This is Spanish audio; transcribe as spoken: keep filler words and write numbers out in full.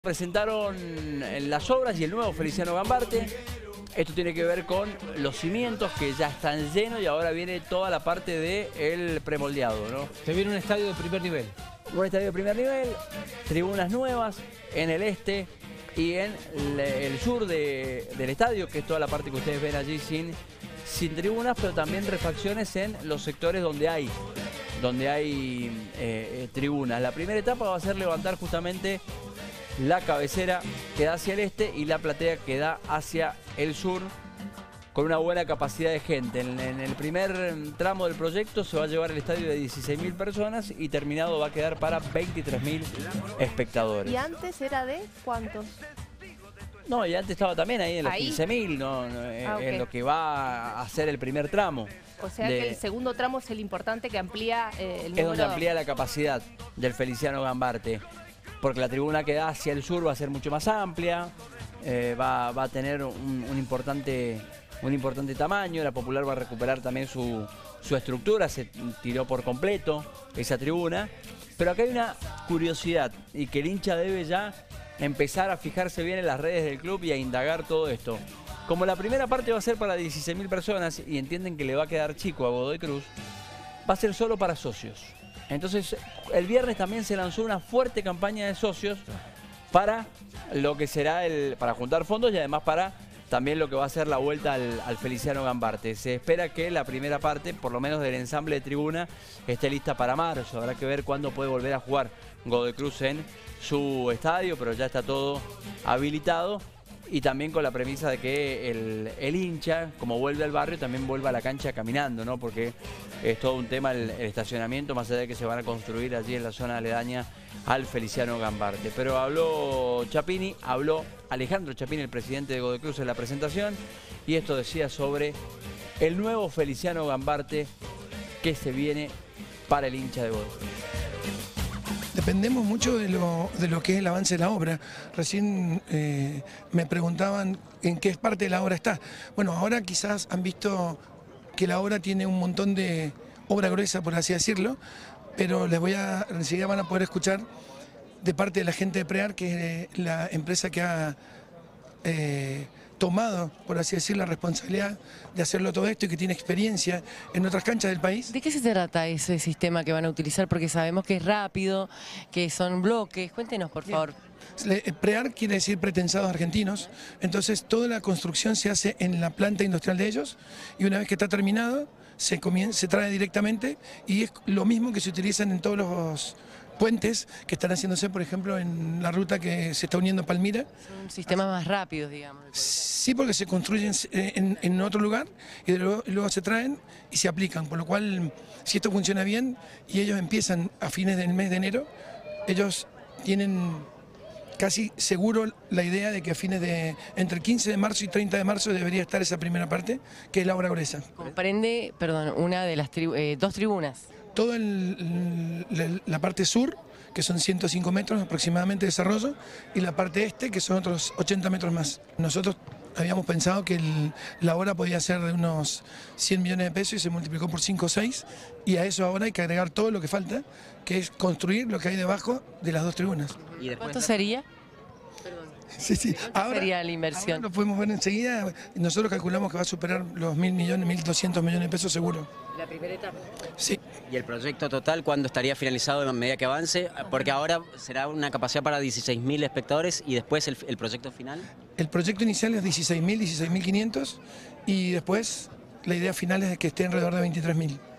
Presentaron las obras y el nuevo Feliciano Gambarte. Esto tiene que ver con los cimientos que ya están llenos y ahora viene toda la parte del premoldeado, ¿no? Se viene un estadio de primer nivel. Un estadio de primer nivel, tribunas nuevas en el este y en el sur de, del estadio, que es toda la parte que ustedes ven allí sin, sin tribunas, pero también refacciones en los sectores donde hay, donde hay eh, tribunas. La primera etapa va a ser levantar justamente la cabecera que da hacia el este y la platea que da hacia el sur, con una buena capacidad de gente. En, en el primer tramo del proyecto se va a llevar el estadio de dieciséis mil personas y terminado va a quedar para veintitrés mil espectadores. ¿Y antes era de cuántos? No, y antes estaba también ahí en los ¿Ahí? quince mil, no, no, en, Ah, okay. en lo que va a ser el primer tramo. O sea de, que el segundo tramo es el importante, que amplía eh, el es número... donde amplía la capacidad del Feliciano Gambarte, porque la tribuna que da hacia el sur va a ser mucho más amplia, eh, va, va a tener un, un, importante, un importante tamaño. La Popular va a recuperar también su, su estructura, se tiró por completo esa tribuna. Pero acá hay una curiosidad y que el hincha debe ya empezar a fijarse bien en las redes del club y a indagar todo esto. Como la primera parte va a ser para dieciséis mil personas y entienden que le va a quedar chico a Godoy Cruz, va a ser solo para socios. Entonces, el viernes también se lanzó una fuerte campaña de socios para lo que será el, para juntar fondos y además para también lo que va a ser la vuelta al, al Feliciano Gambarte. Se espera que la primera parte, por lo menos del ensamble de tribuna, esté lista para marzo. Habrá que ver cuándo puede volver a jugar Godoy Cruz en su estadio, pero ya está todo habilitado. Y también con la premisa de que el, el hincha, como vuelve al barrio, también vuelva a la cancha caminando, ¿no? Porque es todo un tema el, el estacionamiento, más allá de que se van a construir allí en la zona aledaña al Feliciano Gambarte. Pero habló Chapini, habló Alejandro Chapini, el presidente de Godoy Cruz, en la presentación, y esto decía sobre el nuevo Feliciano Gambarte que se viene para el hincha de Godoy Cruz. Dependemos mucho de lo, de lo que es el avance de la obra. Recién eh, me preguntaban en qué parte de la obra está. Bueno, ahora quizás han visto que la obra tiene un montón de obra gruesa, por así decirlo, pero les voy a, enseguida van a poder escuchar de parte de la gente de Prear, que es la empresa que ha eh, tomado, por así decir, la responsabilidad de hacerlo todo esto y que tiene experiencia en otras canchas del país. ¿De qué se trata ese sistema que van a utilizar? Porque sabemos que es rápido, que son bloques. Cuéntenos, por favor. Prear quiere decir pretensados argentinos, entonces toda la construcción se hace en la planta industrial de ellos y una vez que está terminado se, comienza, se trae directamente y es lo mismo que se utilizan en todos los puentes que están haciéndose, por ejemplo, en la ruta que se está uniendo a Palmira. Son sistemas más rápidos, digamos. Sí, porque se construyen en, en otro lugar y luego, luego se traen y se aplican, por lo cual, si esto funciona bien y ellos empiezan a fines del mes de enero, ellos tienen casi seguro la idea de que a fines de, entre el quince de marzo y treinta de marzo debería estar esa primera parte, que es la obra gruesa. Comprende, perdón, una de las tribu eh, dos tribunas. Toda la, la parte sur, que son ciento cinco metros aproximadamente de desarrollo, y la parte este, que son otros ochenta metros más. Nosotros habíamos pensado que el, la obra podía ser de unos cien millones de pesos y se multiplicó por cinco o seis, y a eso ahora hay que agregar todo lo que falta, que es construir lo que hay debajo de las dos tribunas. ¿Y ¿Cuánto sería? Sí, sí. Ahora, sería la inversión? Ahora lo podemos ver enseguida. Nosotros calculamos que va a superar los mil millones, mil doscientos millones de pesos seguro. ¿La primera etapa? Sí. ¿Y el proyecto total cuándo estaría finalizado a medida que avance? Porque ahora será una capacidad para dieciséis mil espectadores y después el, el proyecto final. El proyecto inicial es dieciséis mil, dieciséis mil quinientos y después la idea final es que esté alrededor de veintitrés mil.